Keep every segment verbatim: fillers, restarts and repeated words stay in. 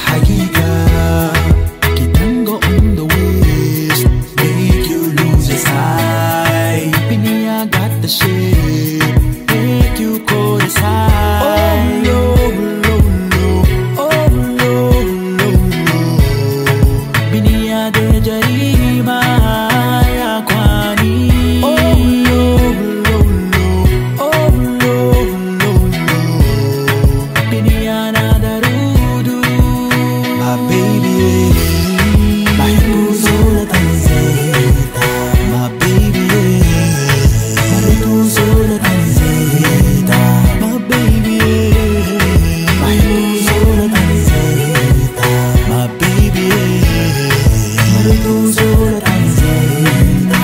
hakika. Kitango on the waist, make you lose your sight. Pinia got the shape, make you go to side. Oh no, no, no, oh no, no, no. Pinia de jarima ya kwani. Oh no, no, no, oh no, no, no. Pinia na darudu. My baby, my buzola tanzeta. My baby, my buzola tanzeta. My baby, my buzola tanzeta. My baby, my buzola tanzeta.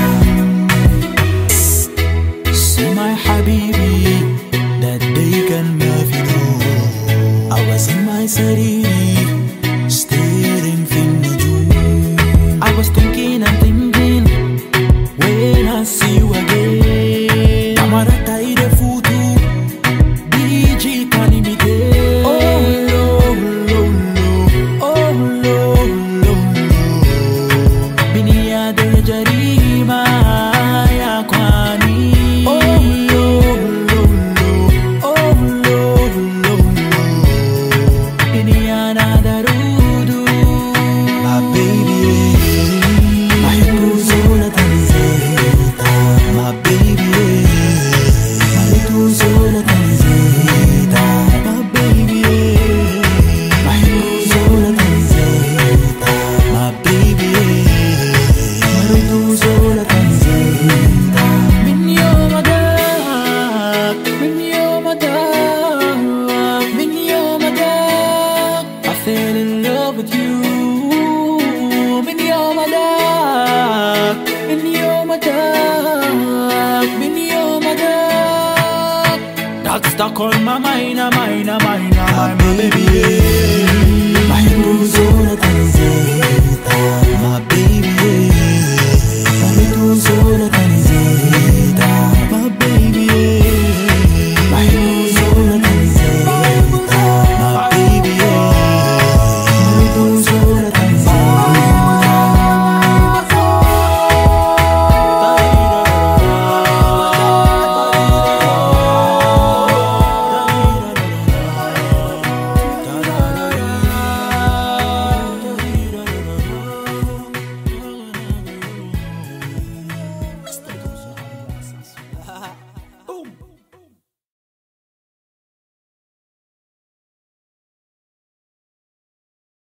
See my habibi, that day can love you know. I was in my city, staring thing to do. I was thinking and thinking, when I see you again. Amarata ide futu, D J can imitate. Oh no, no, no, oh no, no, no. Binia de jarima ya kwani. Oh no, no, no, oh no, no, no. Binia na darudu. My baby, my buzola tanzeta. My baby, my buzola tanzeta. My baby, my buzola tanzeta. My baby, my buzola tanzeta. Min Yom Daak, min Yom Daak, min Yom Daak, I fell in love with you. Min Yom Daak, min Yom Daak, min Yom Daak. That's stuck on my mind, my mind, my mind, my baby.